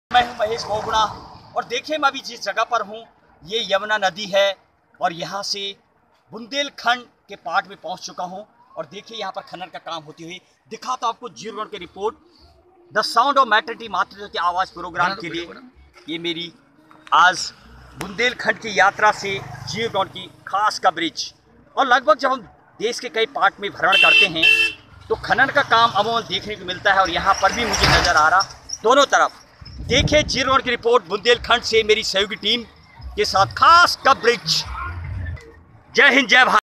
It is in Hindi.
मैं हूं महेश बहुगुणा और देखिए मैं अभी जिस जगह पर हूं ये यमुना नदी है और यहां से बुंदेलखंड के पार्ट में पहुंच चुका हूं और देखिए यहां पर खनन का काम होती हुई दिखाता हूं आपको जीरो ग्राउंड की report the sound of maternity मातृत्व की आवाज़ प्रोग्राम के लिए। ये मेरी आज बुंदेलखंड की यात्रा से जीरो ग्राउंड की खास कवरेज और लगभग जब हम देश के कई पार्ट में भ्रमण करते हैं तो खनन का काम अमूमन देखने को मिलता है और यहाँ पर भी मुझे नज़र आ रहा दोनों तरफ। देखिए जीरो ग्राउंड की रिपोर्ट बुंदेलखंड से मेरी सहयोगी टीम के साथ खास कवरेज। जय हिंद जय भारत।